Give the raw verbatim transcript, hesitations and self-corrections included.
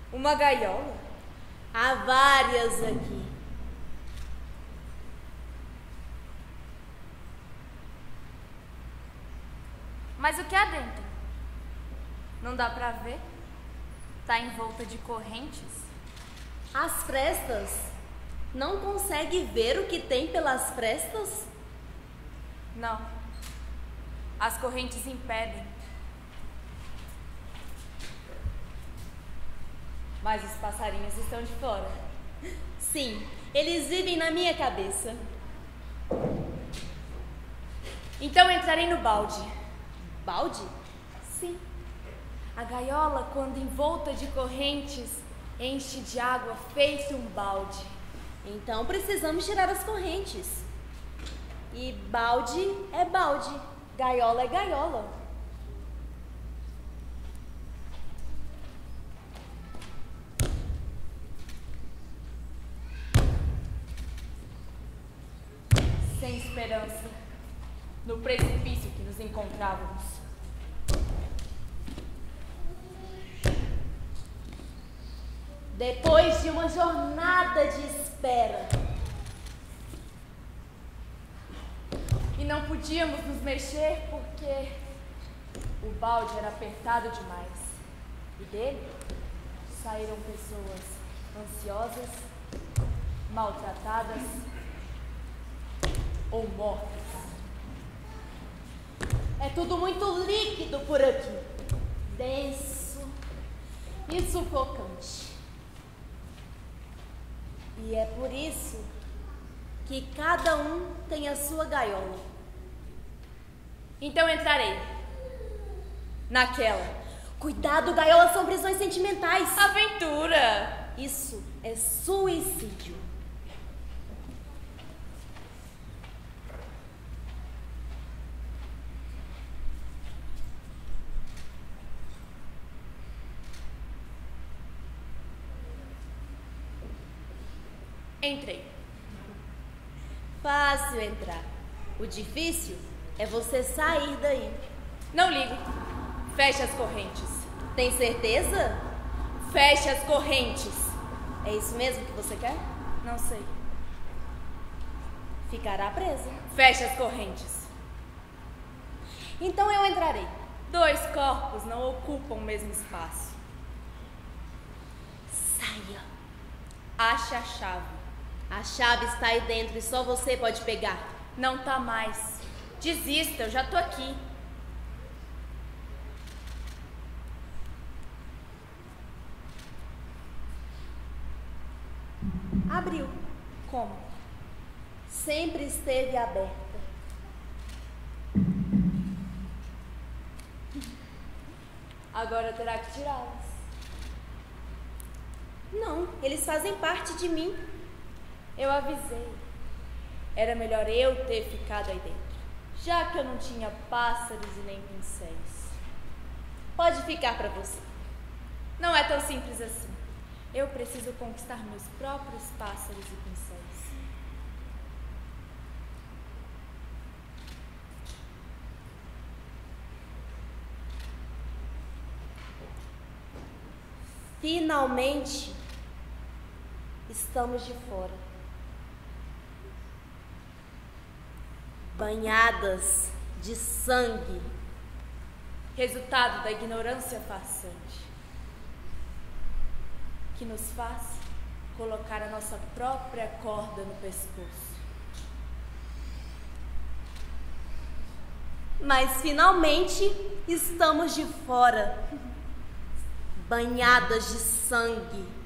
Uma gaiola? Há várias aqui. Mas o que há dentro? Não dá pra ver? Tá envolta de correntes? As frestas? Não consegue ver o que tem pelas frestas? Não. As correntes impedem. Mas os passarinhos estão de fora. Sim, eles vivem na minha cabeça. Então entrarei no balde. Balde? Sim. A gaiola, quando envolta de correntes, enche de água feito um balde. Então precisamos tirar as correntes. E balde é balde, gaiola é gaiola. Sem esperança, no precipício que nos encontrávamos. Depois de uma jornada de espera. E não podíamos nos mexer porque o balde era apertado demais. E dele saíram pessoas ansiosas, maltratadas ou mortas. É tudo muito líquido por aqui. Denso e sufocante. E é por isso que cada um tem a sua gaiola. Então entrarei naquela. Cuidado, gaiolas são prisões sentimentais. Aventura! Isso é suicídio. Entrei. Fácil entrar. O difícil é você sair daí. Não ligo. Feche as correntes. Tem certeza? Feche as correntes. É isso mesmo que você quer? Não sei. Ficará presa. Feche as correntes. Então eu entrarei. Dois corpos não ocupam o mesmo espaço. Saia. Ache a chave. A chave está aí dentro e só você pode pegar. Não tá mais. Desista, eu já tô aqui. Abriu. Como? Sempre esteve aberta. Agora terá que tirá-las. Não, eles fazem parte de mim. Eu avisei. Era melhor eu ter ficado aí dentro, já que eu não tinha pássaros e nem pincéis. Pode ficar para você. Não é tão simples assim. Eu preciso conquistar meus próprios pássaros e pincéis. Finalmente, estamos de fora. Banhadas de sangue. Resultado da ignorância farsante, que nos faz colocar a nossa própria corda no pescoço. Mas finalmente estamos de fora. Banhadas de sangue.